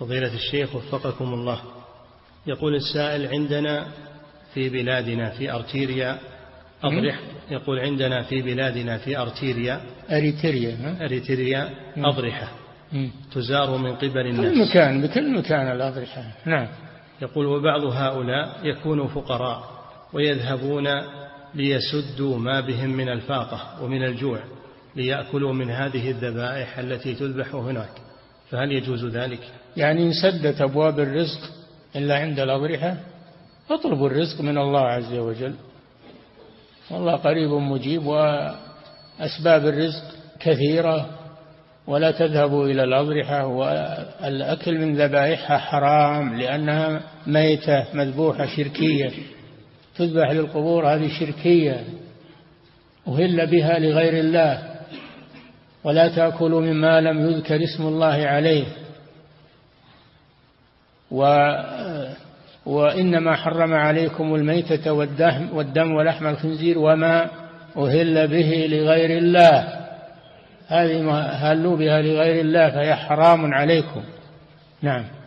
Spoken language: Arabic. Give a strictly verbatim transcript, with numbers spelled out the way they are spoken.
فضيلة الشيخ وفقكم الله، يقول السائل: عندنا في بلادنا في أرتيريا أضرح يقول عندنا في بلادنا في أرتيريا أريتريا أريتريا أضرحة تزار من قبل الناس. كل مكان بكل مكان الأضرحة. نعم. يقول: وبعض هؤلاء يكون فقراء ويذهبون ليسدوا ما بهم من الفاقة ومن الجوع ليأكلوا من هذه الذبائح التي تذبح هناك، فهل يجوز ذلك؟ يعني إن سدت أبواب الرزق إلا عند الأضرحة، اطلبوا الرزق من الله عز وجل، والله قريب مجيب، وأسباب الرزق كثيرة، ولا تذهبوا إلى الأضرحة. والأكل من ذبائحها حرام لأنها ميتة مذبوحة شركية، تذبح للقبور، هذه شركية أهل بها لغير الله. ولا تأكلوا مما لم يذكر اسم الله عليه. و وإنما حرم عليكم الميتة والدم, والدم ولحم الخنزير وما أهل به لغير الله، هذه ما هلوا بها لغير الله فهي حرام عليكم. نعم.